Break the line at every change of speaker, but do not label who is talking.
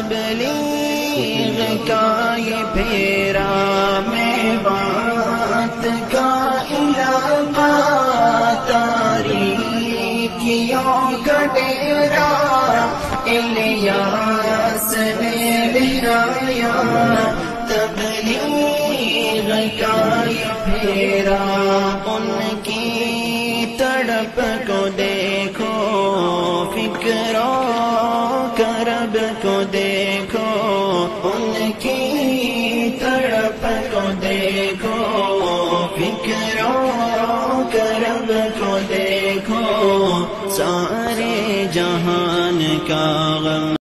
तबलीग का ये फेरा, मैं बात का इलाका, तारीकियों का डेरा, इलियास ने लहराया तबलीग का ये फेरा। उनकी तड़प को देखो, फिक्रो करब को देखो, उनकी तड़प को देखो, फिक्रो करब को देखो, सारे जहान का गम